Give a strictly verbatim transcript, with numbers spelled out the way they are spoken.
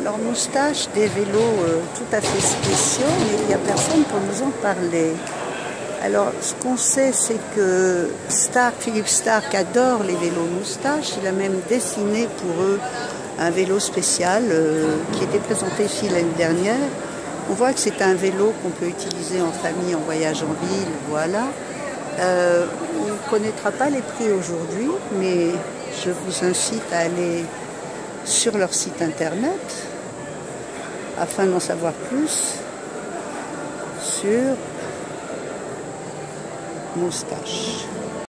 Alors Moustache, des vélos euh, tout à fait spéciaux, mais il n'y a personne pour nous en parler. Alors ce qu'on sait, c'est que Stark, Philippe Stark adore les vélos Moustache. Il a même dessiné pour eux un vélo spécial euh, qui était présenté ici l'année dernière. On voit que c'est un vélo qu'on peut utiliser en famille, en voyage en ville, voilà. Euh, on ne connaîtra pas les prix aujourd'hui, mais je vous incite à aller sur leur site internet afin d'en savoir plus sur Moustache.